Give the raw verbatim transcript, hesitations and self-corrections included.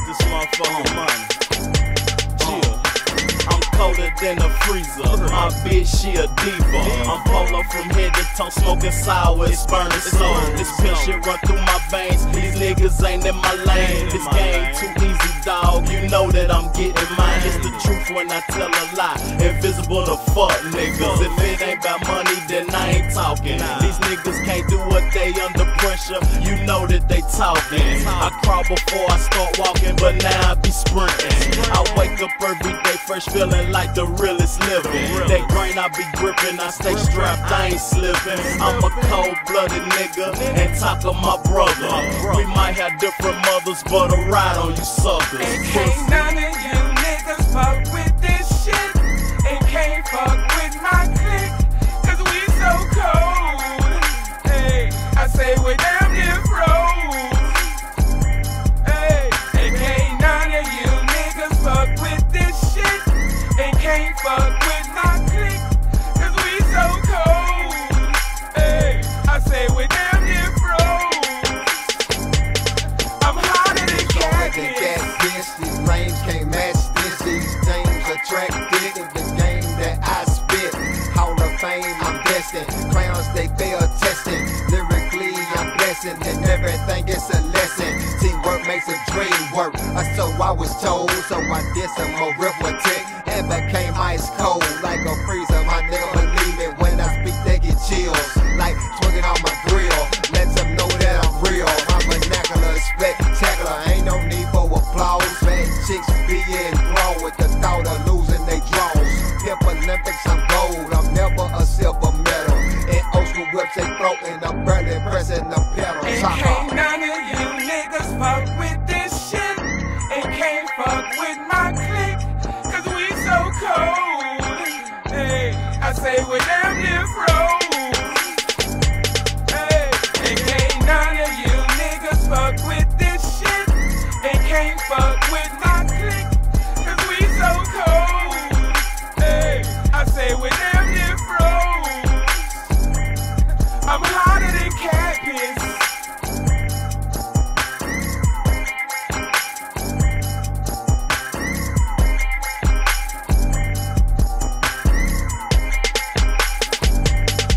this motherfucking money. Chill. I'm colder than a freezer. My bitch, she a diva. I'm polo from head to toe, smoking sour, it's burning slow. This pill shit run through my veins. These niggas ain't in my lane. This game too easy, dog. You know that I'm getting mine. It's the truth when I tell a lie. Invisible to fuck niggas. If it ain't about money, then I ain't talking. These niggas can't do what they under pressure. You know that they talking. I crawl before I start walking, but now I be sprinting. I wake up every day fresh, feeling like the realest living. That grain I be gripping, I stay strapped, I ain't slipping. I'm a cold-blooded nigga, and talk of my brother. We might have different mothers, but a ride on you suckers. And can't none of you niggas fuck with this shit. And can't fuck with my clique, cause we so cold. Hey, I say we damn near froze. Hey, and can't none of you niggas fuck with this shit. And can't fuck with my clique, cause we so cold. Hey, I say we damn near froze. I'm hotter than catfish. These lanes can't match this. These things attracted to the game that I spit. Hall of Fame, I'm destined. Clowns, they fail testing. Lyrically, I'm blessing, and everything is a lesson. Teamwork makes a dream work. Uh, so I was told, so I did some arithmetic and became ice cold like a freezer. My nigga believe me when I speak, they get chills like twigging on my grill. Let them know that I'm real. My vernacular is spectacular. Ain't no need for applause. Fat chicks being thrown with the thought of losing they draws. Hip Olympics, I'm gold. I'm never a silver medal. In ocean whips, they floating. I'm barely pressing the pedal. And can't none of you niggas fuck with this shit. And can't fuck with my clique, cause we so cold. Hey, I say we damn near froze. Hey, and can't none of you niggas fuck with this shit. And can't fuck with